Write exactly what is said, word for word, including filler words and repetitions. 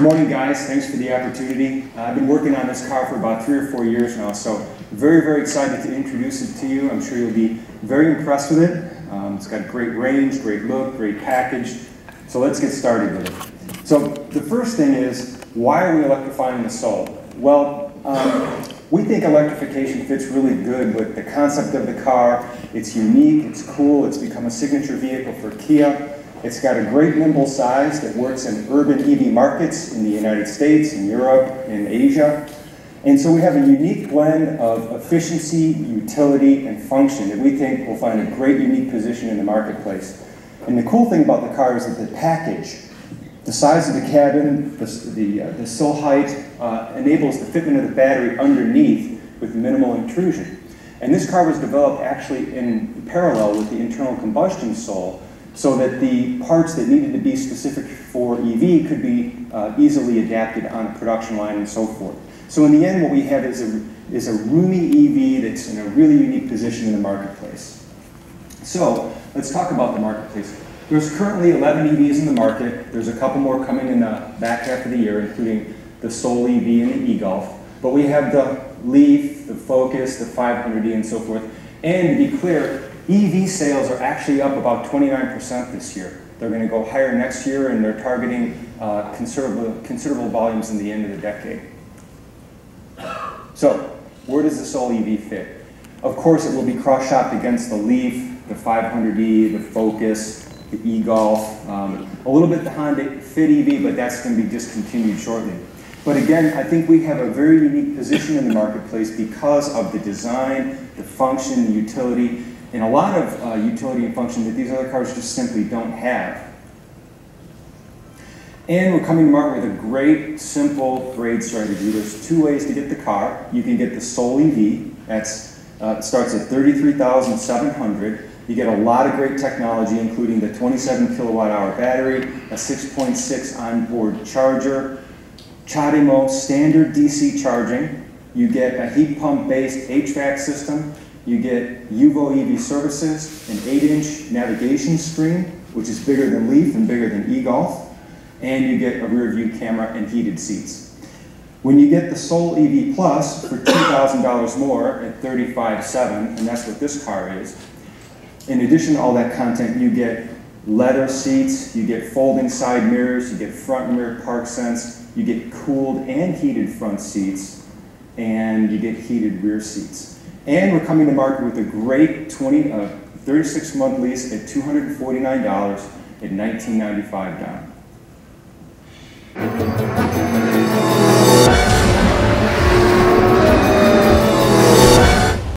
morning, guys. Thanks for the opportunity. Uh, I've been working on this car for about three or four years now, so very, very excited to introduce it to you. I'm sure you'll be very impressed with it. Um, it's got great range, great look, great package. So let's get started with it. So the first thing is, why are we electrifying the Soul? Well, um, we think electrification fits really good with the concept of the car. It's unique, it's cool, it's become a signature vehicle for Kia. It's got a great nimble size that works in urban E V markets in the United States, in Europe, in Asia. And so we have a unique blend of efficiency, utility, and function that we think will find a great unique position in the marketplace. And the cool thing about the car is that the package, the size of the cabin, the, the, uh, the sill height, uh, enables the fitment of the battery underneath with minimal intrusion. And this car was developed actually in parallel with the internal combustion Soul, so that the parts that needed to be specific for E V could be uh, easily adapted on a production line and so forth. So in the end, what we have is a, is a roomy E V that's in a really unique position in the marketplace. So let's talk about the marketplace. There's currently eleven E Vs in the market. There's a couple more coming in the back half of the year, including the Soul E V and the e-Golf. But we have the Leaf, the Focus, the five hundred E, and so forth. And to be clear, E V sales are actually up about twenty-nine percent this year. They're going to go higher next year, and they're targeting uh, considerable, considerable volumes in the end of the decade. So, where does the Soul E V fit? Of course, it will be cross-shopped against the Leaf, the five hundred E, the Focus, the e-Golf, um, a little bit the Honda Fit E V, but that's going to be discontinued shortly. But again, I think we have a very unique position in the marketplace because of the design, the function, the utility, and a lot of uh, utility and function that these other cars just simply don't have. And we're coming to market with a great, simple grade strategy. There's two ways to get the car. You can get the Soul E V. That's uh, starts at thirty-three thousand seven hundred dollars. You get a lot of great technology, including the twenty-seven kilowatt hour battery, a six point six onboard charger, CHAdeMO standard D C charging. You get a heat pump-based H V A C system. You get U V O E V services, an eight inch navigation screen, which is bigger than Leaf and bigger than e-Golf, and you get a rear view camera and heated seats. When you get the Soul E V Plus for two thousand dollars more at thirty-five thousand seven hundred dollars, and that's what this car is, in addition to all that content, you get leather seats, you get folding side mirrors, you get front and rear park sense, you get cooled and heated front seats, and you get heated rear seats. And we're coming to market with a great twenty, uh, thirty-six month lease at two hundred forty-nine dollars at nineteen ninety-five down.